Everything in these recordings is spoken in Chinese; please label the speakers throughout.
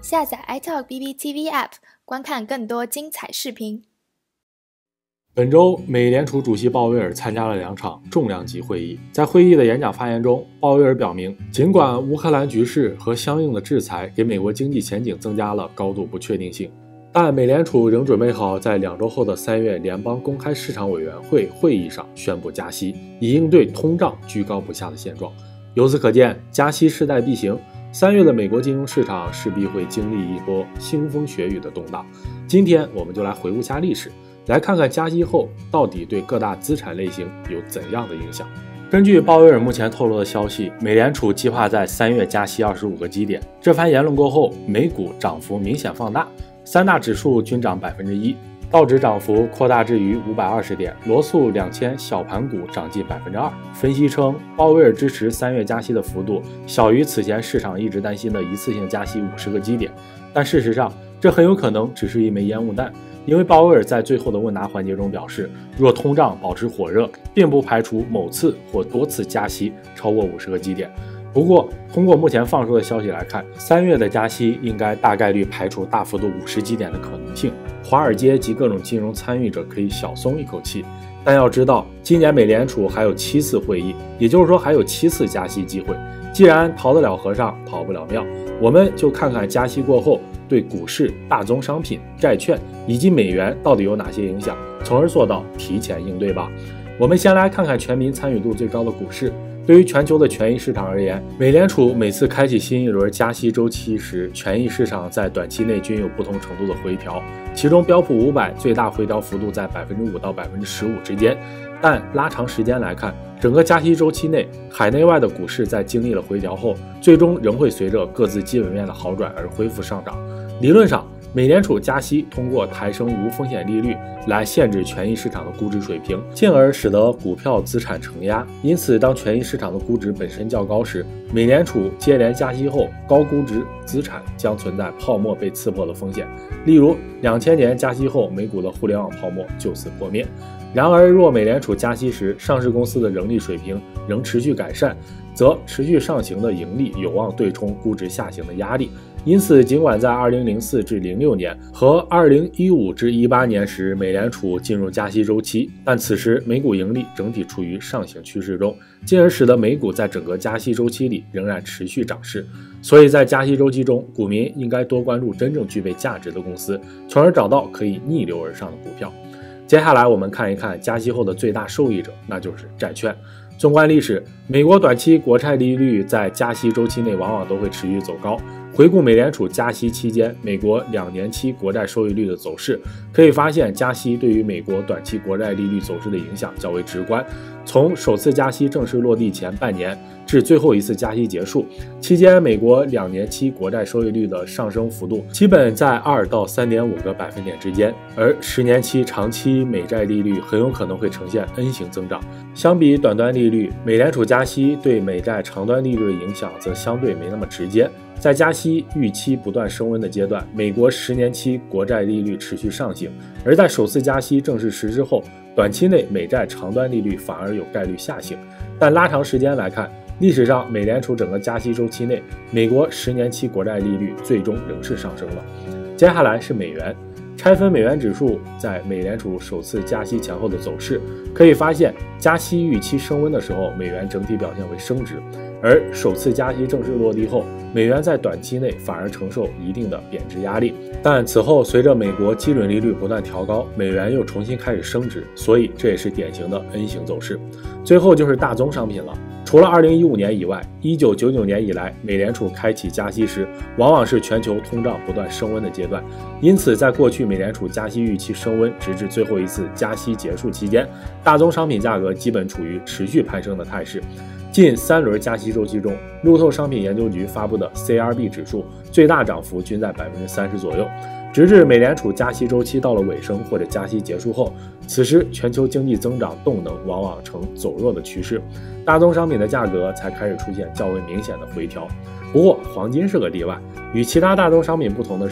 Speaker 1: 下载 iTalk BBTV App， 观看更多精彩视频。
Speaker 2: 本周，美联储主席鲍威尔参加了2场重量级会议。在会议的演讲发言中，鲍威尔表明，尽管乌克兰局势和相应的制裁给美国经济前景增加了高度不确定性，但美联储仍准备好在2周后的3月联邦公开市场委员会会议上宣布加息，以应对通胀居高不下的现状。由此可见，加息势在必行。3月的美国金融市场势必会经历一波腥风血雨的动荡。今天我们就来回顾下历史，来看看加息后到底对各大资产类型有怎样的影响。根据鲍威尔目前透露的消息，美联储计划在3月加息25个基点。这番言论过后，美股涨幅明显放大，3大指数均涨 1%， 道指涨幅扩大至于520点，罗素2000小盘股涨近 2%。 分析称，鲍威尔支持3月加息的幅度小于此前市场一直担心的一次性加息50个基点，但事实上这很有可能只是一枚烟雾弹，因为鲍威尔在最后的问答环节中表示，若通胀保持火热，并不排除某次或多次加息超过50个基点。不过，通过目前放出的消息来看，3月的加息应该大概率排除大幅度50基点的可能性，华尔街及各种金融参与者可以小松一口气。但要知道，今年美联储还有7次会议，也就是说还有7次加息机会。既然逃得了和尚跑不了庙，我们就看看加息过后对股市、大宗商品、债券以及美元到底有哪些影响，从而做到提前应对吧。我们先来看看全民参与度最高的股市。对于全球的权益市场而言，美联储每次开启新一轮加息周期时，权益市场在短期内均有不同程度的回调，其中标普500最大回调幅度在 5% 到 15% 之间。但拉长时间来看，整个加息周期内，海内外的股市在经历了回调后，最终仍会随着各自基本面的好转而恢复上涨。理论上，美联储加息通过抬升无风险利率来限制权益市场的估值水平，进而使得股票资产承压。因此，当权益市场的估值本身较高时，美联储接连加息后，高估值资产将存在泡沫被刺破的风险。例如，2000年加息后，美股的互联网泡沫就此破灭。然而，若美联储加息时，上市公司的盈利水平仍持续改善，则持续上行的盈利有望对冲估值下行的压力。因此，尽管在2004至06年和2015至18年时，美联储进入加息周期，但此时美股盈利整体处于上行趋势中，进而使得美股在整个加息周期里仍然持续涨势。所以在加息周期中，股民应该多关注真正具备价值的公司，从而找到可以逆流而上的股票。接下来我们看一看加息后的最大受益者，那就是债券。纵观历史，美国短期国债利率在加息周期内往往都会持续走高。回顾美联储加息期间美国2年期国债收益率的走势，可以发现加息对于美国短期国债利率走势的影响较为直观。从首次加息正式落地前半年至最后一次加息结束期间，美国2年期国债收益率的上升幅度基本在2到3.5个百分点之间，而10年期长期美债利率很有可能会呈现 N 型增长。相比短端利率，美联储加息对美债长端利率的影响则相对没那么直接。在加息预期不断升温的阶段，美国10年期国债利率持续上行，而在首次加息正式实施后，短期内美债长端利率反而有概率下行。但拉长时间来看，历史上美联储整个加息周期内，美国10年期国债利率最终仍是上升了。接下来是美元。拆分美元指数在美联储首次加息前后的走势，可以发现加息预期升温的时候，美元整体表现为升值，而首次加息正式落地后，美元在短期内反而承受一定的贬值压力。但此后随着美国基准利率不断调高，美元又重新开始升值，所以这也是典型的 N 型走势。最后就是大宗商品了。除了2015年以外，1999年以来，美联储开启加息时，往往是全球通胀不断升温的阶段。因此，在过去美联储加息预期升温直至最后一次加息结束期间，大宗商品价格基本处于持续攀升的态势。近3轮加息周期中，路透商品研究局发布的 CRB 指数最大涨幅均在 30% 左右。直至美联储加息周期到了尾声或者加息结束后，此时全球经济增长动能往往呈走弱的趋势，大宗商品的价格才开始出现较为明显的回调。不过黄金是个例外，与其他大宗商品不同的是，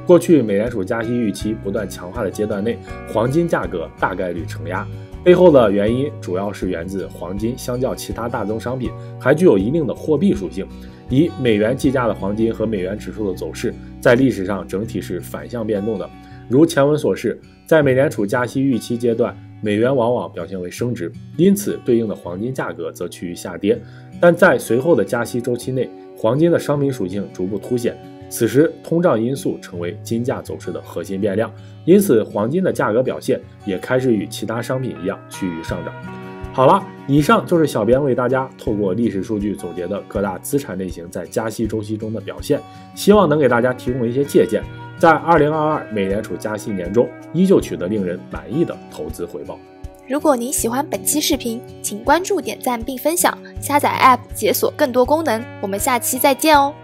Speaker 2: 过去美联储加息预期不断强化的阶段内，黄金价格大概率承压，背后的原因主要是源自黄金相较其他大宗商品还具有一定的货币属性，以美元计价的黄金和美元指数的走势在历史上整体是反向变动的。如前文所示，在美联储加息预期阶段，美元往往表现为升值，因此对应的黄金价格则趋于下跌。但在随后的加息周期内，黄金的商品属性逐步凸显，此时通胀因素成为金价走势的核心变量，因此黄金的价格表现也开始与其他商品一样趋于上涨。好了，以上就是小编为大家透过历史数据总结的各大资产类型在加息周期中的表现，希望能给大家提供一些借鉴，在2022美联储加息年中依旧取得令人满意的投资回报。
Speaker 1: 如果您喜欢本期视频，请关注、点赞并分享，下载 App 解锁更多功能。我们下期再见哦。